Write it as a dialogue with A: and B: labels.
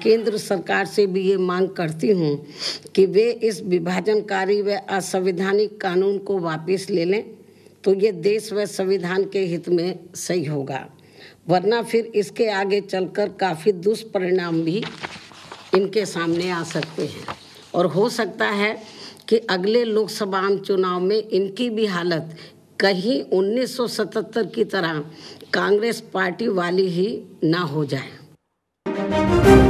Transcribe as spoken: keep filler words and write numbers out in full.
A: केंद्र सरकार से भी ये मांग करती हूँ कि वे इस विभाजनकारी व असंवैधानिक कानून को वापस ले लें, तो ये देश व संविधान के हित में सही होगा, वरना फिर इसके आगे चलकर काफ़ी दुष्परिणाम भी इनके सामने आ सकते हैं और हो सकता है कि अगले लोकसभा चुनाव में इनकी भी हालत कहीं उन्नीस सौ सतहत्तर की तरह कांग्रेस पार्टी वाली ही ना हो जाए।